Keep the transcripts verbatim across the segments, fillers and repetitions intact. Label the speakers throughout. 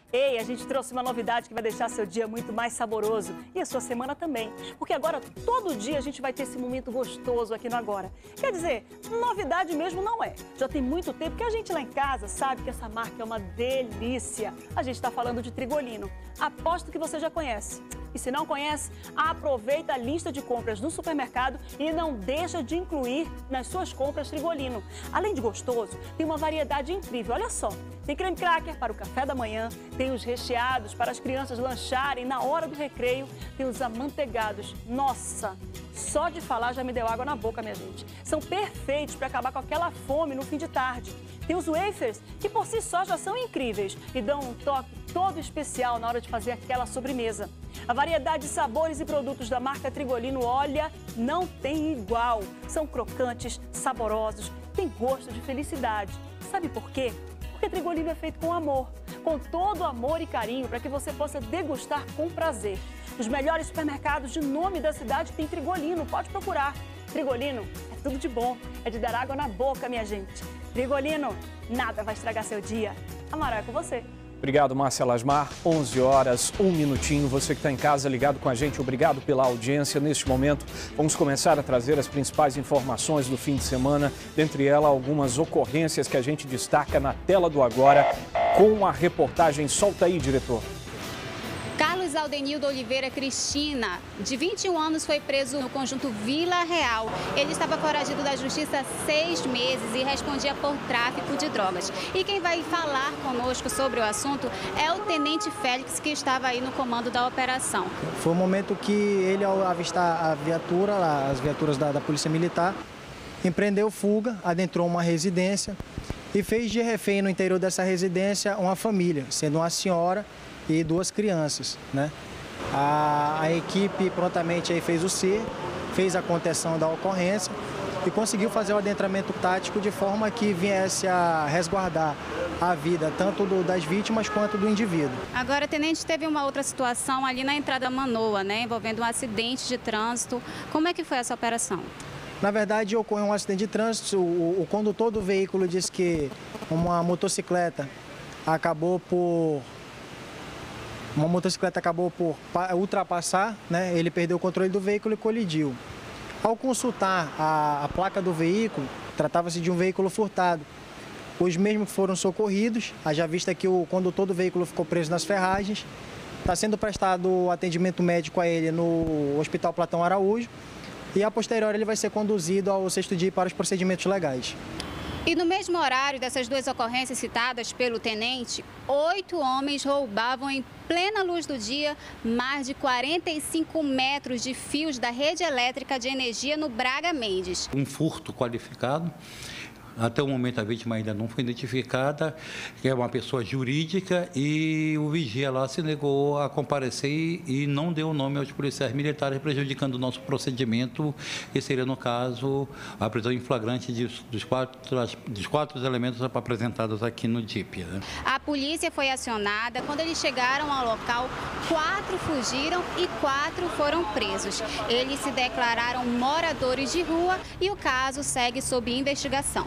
Speaker 1: Ei, a gente trouxe uma novidade que vai deixar seu dia muito mais saboroso e a sua semana também. Porque agora, todo dia, a gente vai ter esse momento gostoso aqui no Agora. Quer dizer, novidade mesmo não é. Já tem muito tempo que a gente lá em casa sabe que essa marca é uma delícia. A gente está falando de Trigolino. Aposto que você já conhece. E se não conhece, aproveita a lista de compras no supermercado e não deixa de incluir nas suas compras Trigolino. Além de gostoso, tem uma variedade incrível. Olha só, tem creme cracker para o café da manhã, tem os recheados para as crianças lancharem na hora do recreio, tem os amanteigados. Nossa, só de falar já me deu água na boca, minha gente. São perfeitos para acabar com aquela fome no fim de tarde. Tem os wafers, que por si só já são incríveis e dão um toque todo especial na hora de fazer aquela sobremesa. A variedade de sabores e produtos da marca Trigolino, olha, não tem igual. São crocantes, saborosos, têm gosto de felicidade. Sabe por quê? Porque Trigolino é feito com amor, com todo amor e carinho para que você possa degustar com prazer. Os melhores supermercados de nome da cidade têm Trigolino, pode procurar. Trigolino é tudo de bom, é de dar água na boca, minha gente. Trigolino, nada vai estragar seu dia. Amaral é com você.
Speaker 2: Obrigado, Márcia Lasmar. onze horas, um minutinho. Você que está em casa ligado com a gente, obrigado pela audiência. Neste momento, vamos começar a trazer as principais informações do fim de semana. Dentre elas, algumas ocorrências que a gente destaca na tela do Agora com a reportagem. Solta aí, diretor.
Speaker 3: Carlos Aldenildo Oliveira Cristina, de vinte e um anos, foi preso no conjunto Vila Real. Ele estava foragido da justiça há seis meses e respondia por tráfico de drogas. E quem vai falar conosco sobre o assunto é o Tenente Félix, que estava aí no comando da operação.
Speaker 4: Foi o momento que ele, ao avistar a viatura, lá, as viaturas da, da Polícia Militar, empreendeu fuga, adentrou uma residência e fez de refém no interior dessa residência uma família, sendo uma senhora e duas crianças, né? A, a equipe prontamente aí fez o C, fez a contenção da ocorrência e conseguiu fazer o adentramento tático de forma que viesse a resguardar a vida tanto do, das vítimas quanto do indivíduo.
Speaker 3: Agora, tenente, teve uma outra situação ali na entrada Manoa, né, envolvendo um acidente de trânsito. Como é que foi essa operação?
Speaker 4: Na verdade, ocorreu um acidente de trânsito. O, o condutor do veículo disse que uma motocicleta acabou por Uma motocicleta acabou por ultrapassar, né? Ele perdeu o controle do veículo e colidiu. Ao consultar a, a placa do veículo, tratava-se de um veículo furtado. Os mesmos foram socorridos, haja vista que o condutor do veículo ficou preso nas ferragens. Está sendo prestado atendimento médico a ele no Hospital Platão Araújo e, a posteriori, ele vai ser conduzido ao sexto dia para os procedimentos legais.
Speaker 3: E no mesmo horário dessas duas ocorrências citadas pelo tenente, oito homens roubavam em plena luz do dia mais de quarenta e cinco metros de fios da rede elétrica de energia no Braga Mendes.
Speaker 5: Um furto qualificado. Até o momento a vítima ainda não foi identificada, que é uma pessoa jurídica, e o vigia lá se negou a comparecer e não deu o nome aos policiais militares, prejudicando o nosso procedimento, que seria, no caso, a prisão em flagrante de, dos, quatro, dos quatro elementos apresentados aqui no D I P. Né?
Speaker 3: A polícia foi acionada. Quando eles chegaram ao local, quatro fugiram e quatro foram presos. Eles se declararam moradores de rua e o caso segue sob investigação.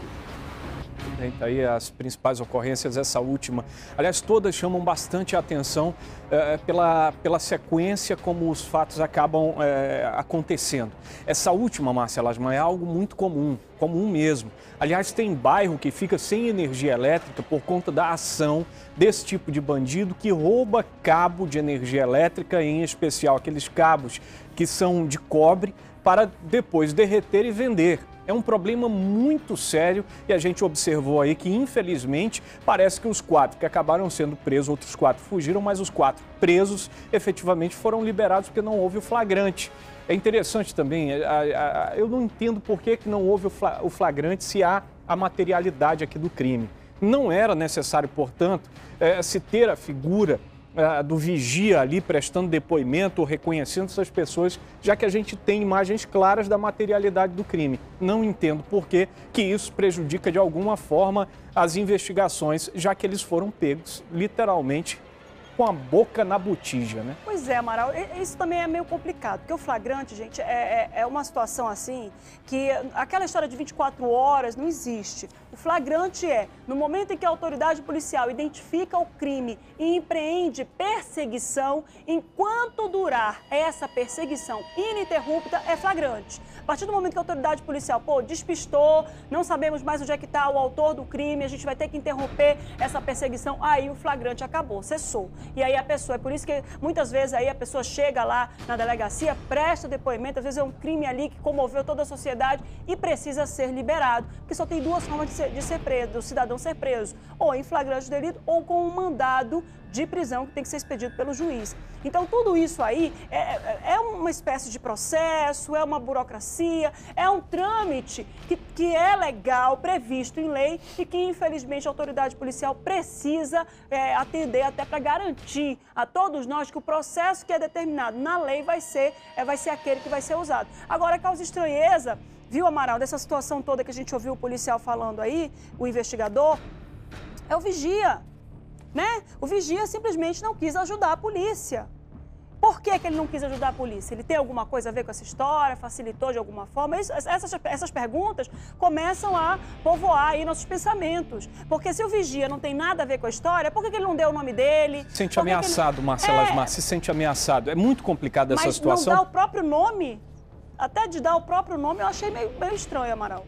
Speaker 2: Tá aí as principais ocorrências, essa última. Aliás, todas chamam bastante a atenção é, pela, pela sequência como os fatos acabam é, acontecendo. Essa última, Márcia Lasmar, é algo muito comum, comum mesmo. Aliás, tem bairro que fica sem energia elétrica por conta da ação desse tipo de bandido que rouba cabo de energia elétrica, em especial aqueles cabos que são de cobre, para depois derreter e vender. É um problema muito sério e a gente observou aí que, infelizmente, parece que os quatro que acabaram sendo presos, outros quatro fugiram, mas os quatro presos efetivamente foram liberados porque não houve o flagrante. É interessante também, eu não entendo por que não houve o flagrante se há a materialidade aqui do crime. Não era necessário, portanto, se ter a figura do vigia ali prestando depoimento ou reconhecendo essas pessoas, já que a gente tem imagens claras da materialidade do crime. Não entendo por que que isso prejudica de alguma forma as investigações, já que eles foram pegos literalmente com a boca na botija, né?
Speaker 1: Pois é, Amaral, isso também é meio complicado, porque o flagrante, gente, é, é, é uma situação assim que aquela história de vinte e quatro horas não existe. O flagrante é, no momento em que a autoridade policial identifica o crime e empreende perseguição, enquanto durar essa perseguição ininterrupta, é flagrante. A partir do momento que a autoridade policial, pô, despistou, não sabemos mais onde é que está o autor do crime, a gente vai ter que interromper essa perseguição, aí o flagrante acabou, cessou. E aí a pessoa, é por isso que muitas vezes aí a pessoa chega lá na delegacia, presta depoimento, às vezes é um crime ali que comoveu toda a sociedade e precisa ser liberado, porque só tem duas formas de ser, de ser preso, do cidadão ser preso, ou em flagrante delito ou com um mandado de prisão que tem que ser expedido pelo juiz. Então, tudo isso aí é, é uma espécie de processo, é uma burocracia, é um trâmite que, que é legal, previsto em lei e que, infelizmente, a autoridade policial precisa é, atender até para garantir a todos nós que o processo que é determinado na lei vai ser, é, vai ser aquele que vai ser usado. Agora, causa estranheza, viu, Amaral, dessa situação toda que a gente ouviu o policial falando aí, o investigador, é o vigia. Né? O vigia simplesmente não quis ajudar a polícia. Por que que ele não quis ajudar a polícia? Ele tem alguma coisa a ver com essa história? Facilitou de alguma forma? Isso, essas, essas perguntas começam a povoar aí nossos pensamentos. Porque se o vigia não tem nada a ver com a história, por que que ele não deu o nome dele?
Speaker 2: Se sente ameaçado, ele... Marcela é... Asmar, se sente ameaçado. É muito complicado essa
Speaker 1: Mas
Speaker 2: situação.
Speaker 1: Mas não dá o próprio nome? Até de dar o próprio nome eu achei meio, meio estranho, Amaral.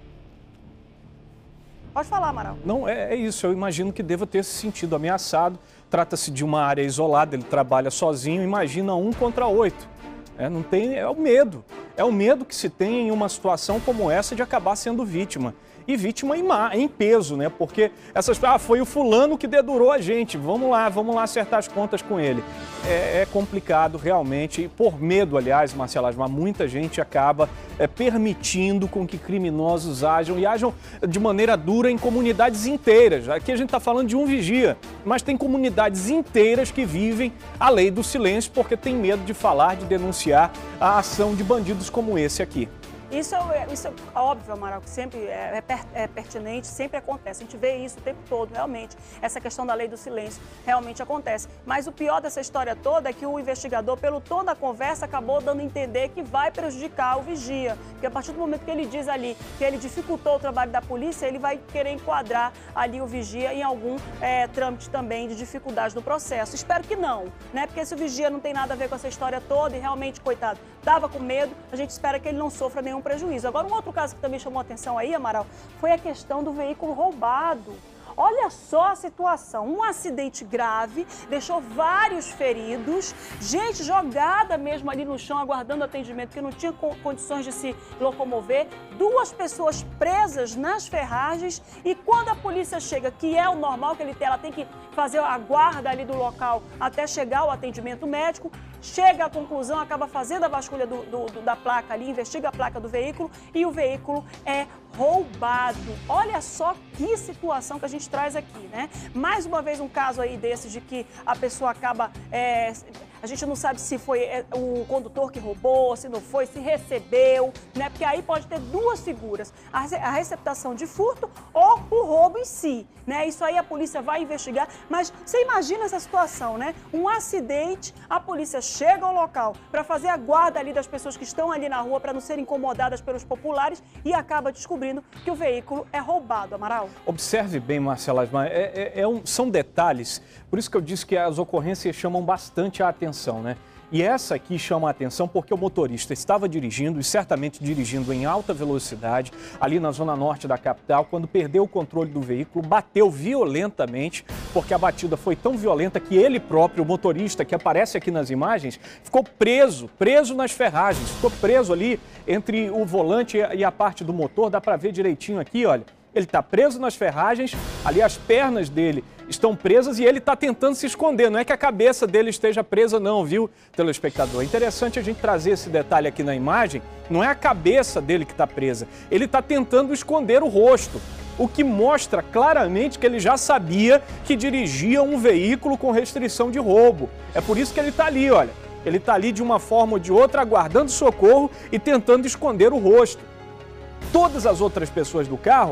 Speaker 1: Pode falar, Amaral.
Speaker 2: Não, é, é isso. Eu imagino que deva ter se sentido ameaçado. Trata-se de uma área isolada, ele trabalha sozinho. Imagina um contra oito. É, não tem, é o medo. É o medo que se tem em uma situação como essa de acabar sendo vítima. E vítima em, má, em peso, né? Porque essas ah, foi o fulano que dedurou a gente. Vamos lá, vamos lá acertar as contas com ele. É, é complicado, realmente. E por medo, aliás, Marcela Asmar, muita gente acaba é, permitindo com que criminosos ajam e ajam de maneira dura em comunidades inteiras. Aqui a gente está falando de um vigia, mas tem comunidades inteiras que vivem a lei do silêncio porque tem medo de falar, de denunciar a ação de bandidos como esse aqui.
Speaker 1: Isso é, isso é óbvio, Amaral, que sempre é, é, é pertinente, sempre acontece. A gente vê isso o tempo todo, realmente. Essa questão da lei do silêncio realmente acontece. Mas o pior dessa história toda é que o investigador, pelo tom da conversa, acabou dando a entender que vai prejudicar o vigia. Porque a partir do momento que ele diz ali que ele dificultou o trabalho da polícia, ele vai querer enquadrar ali o vigia em algum é, trâmite também de dificuldade no processo. Espero que não, né? Porque se o vigia não tem nada a ver com essa história toda e realmente, coitado, estava com medo, a gente espera que ele não sofra nenhum prejuízo. Agora, um outro caso que também chamou a atenção aí, Amaral, foi a questão do veículo roubado. Olha só a situação, um acidente grave, deixou vários feridos, gente jogada mesmo ali no chão, aguardando atendimento, que não tinha condições de se locomover, duas pessoas presas nas ferragens e quando a polícia chega, que é o normal que ele tem, ela tem que fazer a guarda ali do local até chegar ao atendimento médico, chega à conclusão, acaba fazendo a vasculha do, do, do, da placa ali, investiga a placa do veículo e o veículo é roubado. Olha só que situação que a gente traz aqui, né? Mais uma vez um caso aí desses de que a pessoa acaba... É, a gente não sabe se foi o condutor que roubou, se não foi, se recebeu, né? Porque aí pode ter duas figuras, a receptação de furto ou o roubo em si, né? Isso aí a polícia vai investigar, mas você imagina essa situação, né? Um acidente, a polícia chega ao local para fazer a guarda ali das pessoas que estão ali na rua para não serem incomodadas pelos populares e acaba descobrindo que o veículo é roubado, Amaral.
Speaker 2: Observe bem, Marcela Asmar, é, é, é um, são detalhes, por isso que eu disse que as ocorrências chamam bastante a atenção, né? E essa aqui chama a atenção porque o motorista estava dirigindo, e certamente dirigindo em alta velocidade, ali na zona norte da capital, quando perdeu o controle do veículo, bateu violentamente, porque a batida foi tão violenta que ele próprio, o motorista, que aparece aqui nas imagens, ficou preso, preso nas ferragens, ficou preso ali entre o volante e a parte do motor, dá para ver direitinho aqui, olha. Ele está preso nas ferragens, ali as pernas dele estão presas e ele está tentando se esconder. Não é que a cabeça dele esteja presa não, viu, telespectador? É interessante a gente trazer esse detalhe aqui na imagem. Não é a cabeça dele que está presa. Ele está tentando esconder o rosto, o que mostra claramente que ele já sabia que dirigia um veículo com restrição de roubo. É por isso que ele está ali, olha. Ele está ali de uma forma ou de outra, aguardando socorro e tentando esconder o rosto. Todas as outras pessoas do carro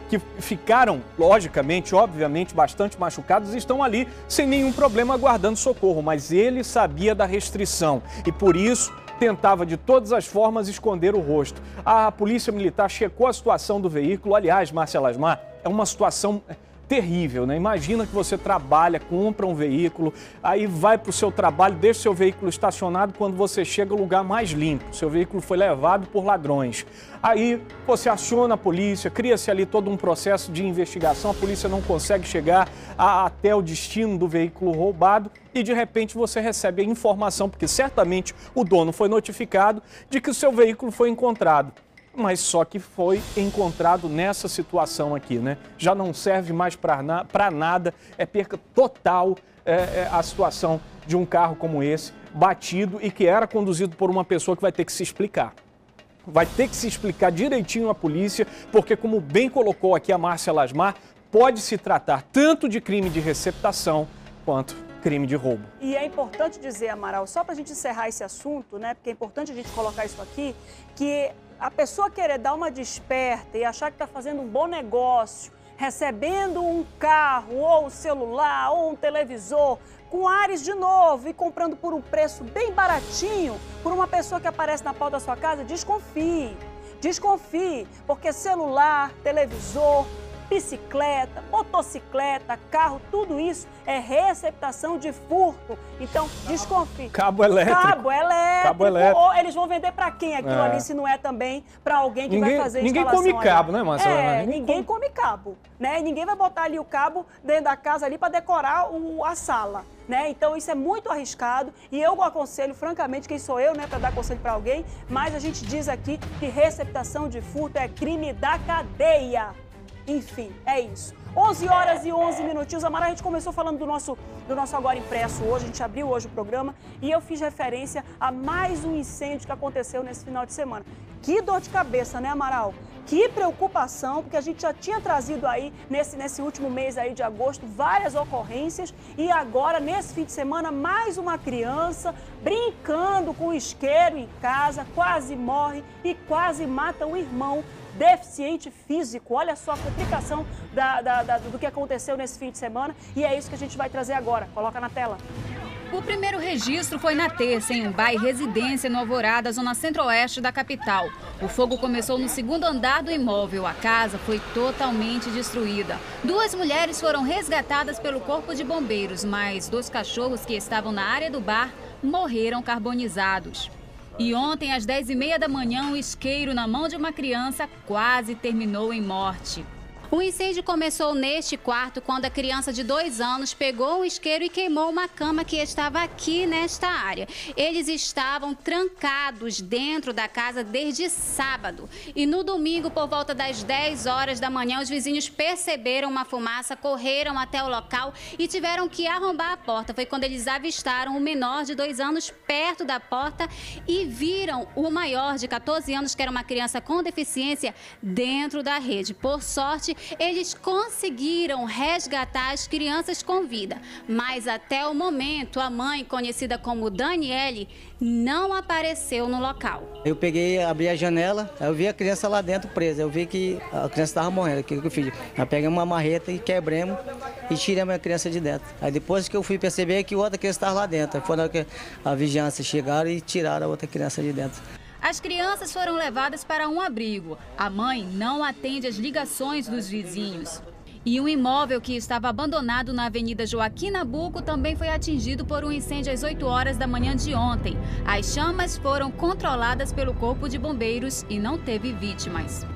Speaker 2: que ficaram, logicamente, obviamente, bastante machucados, estão ali sem nenhum problema aguardando socorro, mas ele sabia da restrição e por isso tentava de todas as formas esconder o rosto. A polícia militar checou a situação do veículo. Aliás, Márcia Lasmar, é uma situação terrível, né? Imagina que você trabalha, compra um veículo, aí vai para o seu trabalho, deixa o seu veículo estacionado, quando você chega ao lugar mais limpo, seu veículo foi levado por ladrões. Aí você aciona a polícia, cria-se ali todo um processo de investigação, a polícia não consegue chegar a, até o destino do veículo roubado e de repente você recebe a informação, porque certamente o dono foi notificado de que o seu veículo foi encontrado. Mas só que foi encontrado nessa situação aqui, né? Já não serve mais para na, para nada, é perca total é, é, a situação de um carro como esse, batido e que era conduzido por uma pessoa que vai ter que se explicar. Vai ter que se explicar direitinho à polícia, porque como bem colocou aqui a Márcia Lasmar, pode se tratar tanto de crime de receptação quanto crime de roubo.
Speaker 1: E é importante dizer, Amaral, só para a gente encerrar esse assunto, né? Porque é importante a gente colocar isso aqui, que a pessoa querer dar uma desperta e achar que está fazendo um bom negócio, recebendo um carro, ou um celular, ou um televisor, com ares de novo e comprando por um preço bem baratinho, por uma pessoa que aparece na porta da sua casa, desconfie. Desconfie, porque celular, televisor, bicicleta, motocicleta, carro, tudo isso é receptação de furto. Então, desconfie.
Speaker 2: Cabo elétrico.
Speaker 1: Cabo elétrico.
Speaker 2: Cabo elétrico.
Speaker 1: Ou eles vão vender para quem aquilo
Speaker 2: É.
Speaker 1: ali, se não é também para alguém que
Speaker 2: Ninguém-
Speaker 1: vai fazer a
Speaker 2: ninguém
Speaker 1: instalação
Speaker 2: come cabo,
Speaker 1: ali.
Speaker 2: né, Marcelo?
Speaker 1: É,
Speaker 2: Ninguém
Speaker 1: ninguém come cabo, né? E ninguém vai botar ali o cabo dentro da casa ali para decorar o, a sala, né? Então, isso é muito arriscado e eu aconselho, francamente, quem sou eu, né, para dar conselho para alguém, mas a gente diz aqui que receptação de furto é crime da cadeia. Enfim, é isso. onze horas e onze minutinhos. Amara, a gente começou falando do nosso, do nosso Agora Impresso hoje, a gente abriu hoje o programa e eu fiz referência a mais um incêndio que aconteceu nesse final de semana. Que dor de cabeça, né, Amaral? Que preocupação, porque a gente já tinha trazido aí, nesse, nesse último mês aí de agosto, várias ocorrências e agora, nesse fim de semana, mais uma criança brincando com o isqueiro em casa, quase morre e quase mata o irmão deficiente físico. Olha só a complicação da, da, da, do que aconteceu nesse fim de semana e é isso que a gente vai trazer agora. Coloca na tela.
Speaker 6: O primeiro registro foi na terça, em um bairro residência no Alvorada, zona centro-oeste da capital. O fogo começou no segundo andar do imóvel. A casa foi totalmente destruída. Duas mulheres foram resgatadas pelo corpo de bombeiros, mas dois cachorros que estavam na área do bar morreram carbonizados. E ontem, às dez e meia da manhã, um isqueiro na mão de uma criança quase terminou em morte.
Speaker 3: O incêndio começou neste quarto quando a criança de dois anos pegou um isqueiro e queimou uma cama que estava aqui nesta área. Eles estavam trancados dentro da casa desde sábado. E no domingo, por volta das dez horas da manhã, os vizinhos perceberam uma fumaça, correram até o local e tiveram que arrombar a porta. Foi quando eles avistaram o menor de dois anos perto da porta e viram o maior de quatorze anos, que era uma criança com deficiência, dentro da rede. Por sorte, eles conseguiram resgatar as crianças com vida, mas até o momento a mãe, conhecida como Daniele, não apareceu no local.
Speaker 7: Eu peguei, abri a janela, eu vi a criança lá dentro presa, eu vi que a criança estava morrendo, o que eu fiz? Nós pegamos uma marreta e quebramos e tiramos a criança de dentro. Aí depois que eu fui perceber que outra criança estava lá dentro, foi na hora que a vigilância chegaram e tiraram a outra criança de dentro.
Speaker 6: As crianças foram levadas para um abrigo. A mãe não atende às ligações dos vizinhos. E um imóvel que estava abandonado na Avenida Joaquim Nabuco também foi atingido por um incêndio às oito horas da manhã de ontem. As chamas foram controladas pelo Corpo de Bombeiros e não teve vítimas.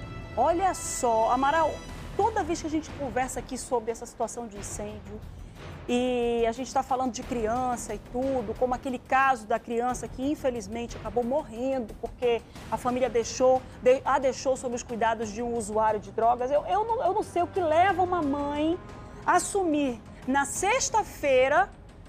Speaker 1: Olha só, Amaral, toda vez que a gente conversa aqui sobre essa situação de incêndio, e a gente está falando de criança e tudo, como aquele caso da criança que infelizmente acabou morrendo porque a família deixou, a deixou sob os cuidados de um usuário de drogas. Eu, eu, não, eu não sei o que leva uma mãe a assumir na sexta-feira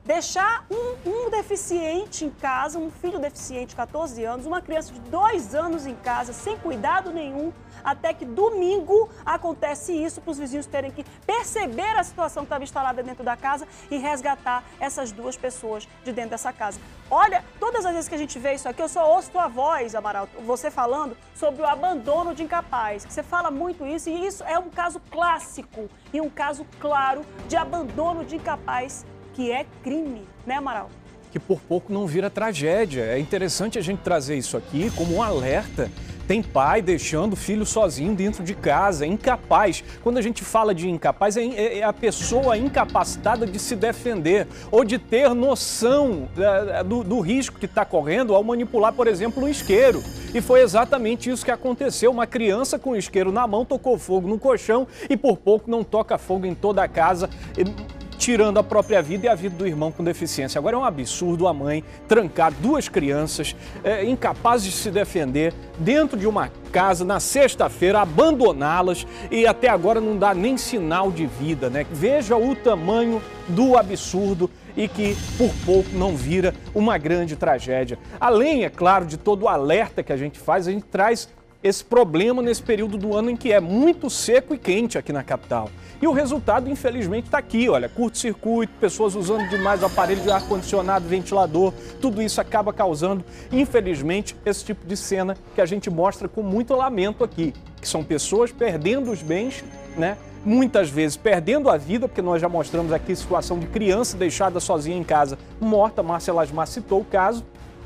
Speaker 1: Deixar um, um deficiente em casa, um filho deficiente de quatorze anos, uma criança de dois anos em casa, sem cuidado nenhum, até que domingo acontece isso para os vizinhos terem que perceber a situação que estava instalada dentro da casa e resgatar essas duas pessoas de dentro dessa casa. Olha, todas as vezes que a gente vê isso aqui, eu só ouço tua voz, Amaral, você falando sobre o abandono de incapaz. Você fala muito isso e isso é um caso clássico e um caso claro de abandono de incapaz, que é crime, né, Amaral?
Speaker 2: Que por pouco não vira tragédia. É interessante a gente trazer isso aqui como um alerta. Tem pai deixando o filho sozinho dentro de casa, incapaz. Quando a gente fala de incapaz, é a pessoa incapacitada de se defender ou de ter noção do, do risco que está correndo ao manipular, por exemplo, um isqueiro. E foi exatamente isso que aconteceu. Uma criança com o isqueiro na mão tocou fogo no colchão e por pouco não toca fogo em toda a casa, tirando a própria vida e a vida do irmão com deficiência. Agora é um absurdo a mãe trancar duas crianças é, incapazes de se defender dentro de uma casa na sexta-feira, abandoná-las e até agora não dá nem sinal de vida, né? Veja o tamanho do absurdo e que por pouco não vira uma grande tragédia. Além, é claro, de todo o alerta que a gente faz, a gente traz esse problema nesse período do ano em que é muito seco e quente aqui na capital. E o resultado, infelizmente, está aqui, olha, curto-circuito, pessoas usando demais o aparelho de ar-condicionado, ventilador, tudo isso acaba causando, infelizmente, esse tipo de cena que a gente mostra com muito lamento aqui, que são pessoas perdendo os bens, né? Muitas vezes perdendo a vida, porque nós já mostramos aqui a situação de criança deixada sozinha em casa, morta, Márcia Lasmar citou o caso,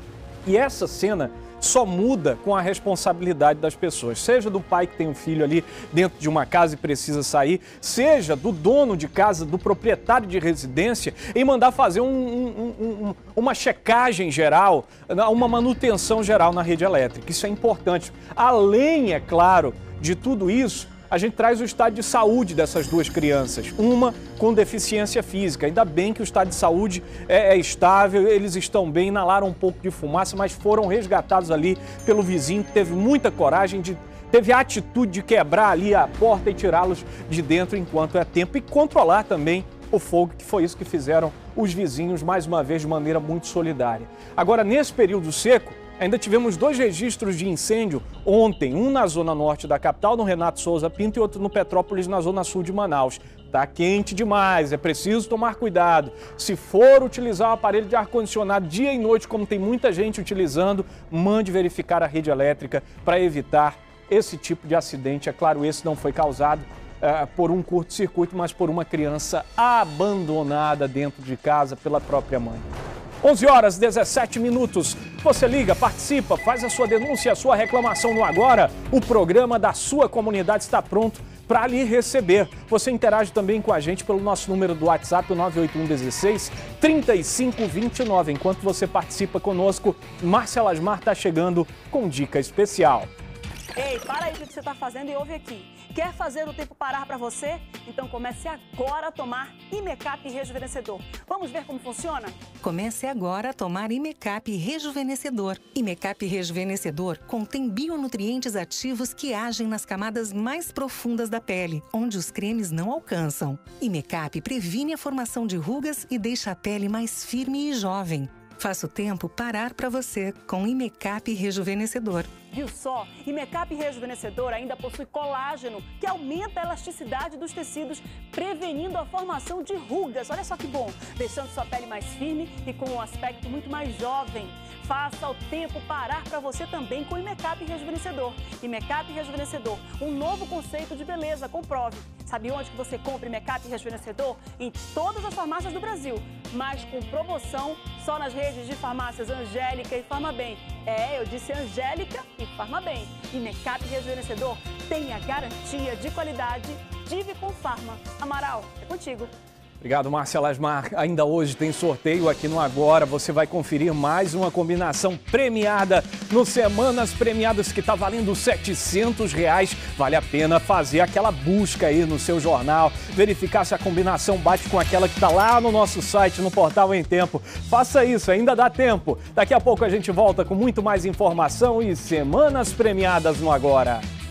Speaker 2: e essa cena só muda com a responsabilidade das pessoas, seja do pai que tem um filho ali dentro de uma casa e precisa sair, seja do dono de casa, do proprietário de residência, em mandar fazer um, um, um, uma checagem geral, uma manutenção geral na rede elétrica. Isso é importante. Além, é claro, de tudo isso, a gente traz o estado de saúde dessas duas crianças, uma com deficiência física. Ainda bem que o estado de saúde é, é estável, eles estão bem, inalaram um pouco de fumaça, mas foram resgatados ali pelo vizinho, que teve muita coragem, de, teve a atitude de quebrar ali a porta e tirá-los de dentro enquanto é tempo e controlar também o fogo, que foi isso que fizeram os vizinhos, mais uma vez, de maneira muito solidária. Agora, nesse período seco, ainda tivemos dois registros de incêndio ontem, um na zona norte da capital, no Renato Souza Pinto, e outro no Petrópolis, na zona sul de Manaus. Tá quente demais, é preciso tomar cuidado. Se for utilizar o aparelho de ar-condicionado dia e noite, como tem muita gente utilizando, mande verificar a rede elétrica para evitar esse tipo de acidente. É claro, esse não foi causado é, por um curto-circuito, mas por uma criança abandonada dentro de casa pela própria mãe. onze horas e dezessete minutos. Você liga, participa, faz a sua denúncia, a sua reclamação no Agora. O programa da sua comunidade está pronto para lhe receber. Você interage também com a gente pelo nosso número do WhatsApp, o nove oito um um seis, três cinco dois nove. Enquanto você participa conosco, Márcia Lasmar está chegando com dica especial.
Speaker 1: Ei, para aí o que você está fazendo e ouve aqui. Quer fazer o tempo parar para você? Então comece agora a tomar Imecap Rejuvenescedor. Vamos ver como funciona?
Speaker 8: Comece agora a tomar Imecap Rejuvenescedor. Imecap Rejuvenescedor contém bionutrientes ativos que agem nas camadas mais profundas da pele, onde os cremes não alcançam. Imecap previne a formação de rugas e deixa a pele mais firme e jovem. Faça o tempo parar para você com Imecap Rejuvenescedor.
Speaker 1: Viu só? Imecap Rejuvenescedor ainda possui colágeno, que aumenta a elasticidade dos tecidos, prevenindo a formação de rugas. Olha só que bom! Deixando sua pele mais firme e com um aspecto muito mais jovem. Faça o tempo parar para você também com Imecap Rejuvenescedor. Imecap Rejuvenescedor, um novo conceito de beleza. Comprove. Sabe onde que você compra Imecap Rejuvenescedor? Em todas as farmácias do Brasil, mas com promoção só nas redes de farmácias Angélica e Farmabem. É, eu disse Angélica e Farmabem. Imecap Rejuvenescedor tem a garantia de qualidade. Dive com Farma. Amaral, é contigo.
Speaker 2: Obrigado, Márcia Lasmar. Ainda hoje tem sorteio aqui no Agora. Você vai conferir mais uma combinação premiada no Semanas Premiadas, que está valendo setecentos reais. Vale a pena fazer aquela busca aí no seu jornal, verificar se a combinação bate com aquela que está lá no nosso site, no Portal Em Tempo. Faça isso, ainda dá tempo. Daqui a pouco a gente volta com muito mais informação e Semanas Premiadas no Agora.